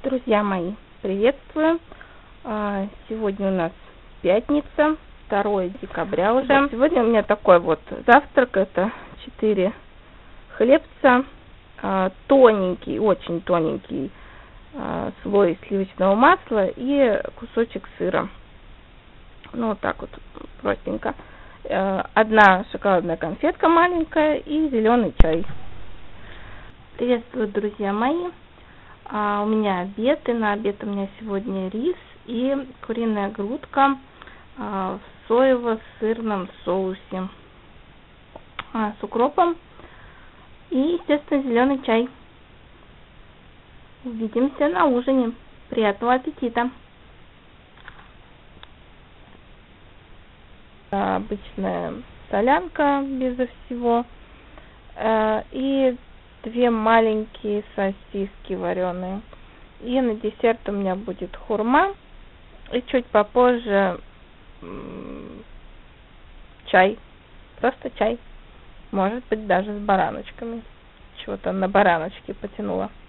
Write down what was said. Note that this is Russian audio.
Друзья мои, приветствую! Сегодня у нас пятница, 2 декабря уже. Сегодня у меня такой вот завтрак. Это 4 хлебца, тоненький, очень тоненький слой сливочного масла и кусочек сыра. Ну, вот так вот, простенько. Одна шоколадная конфетка маленькая и зеленый чай. Приветствую, друзья мои! У меня обед, и на обед у меня сегодня рис и куриная грудка в соево-сырном соусе с укропом и, естественно, зеленый чай. Увидимся на ужине. Приятного аппетита! Обычная солянка безо всего и 2 маленькие сосиски вареные. И на десерт у меня будет хурма. И чуть попозже чай. Просто чай. Может быть, даже с бараночками. Чего-то на бараночке потянуло.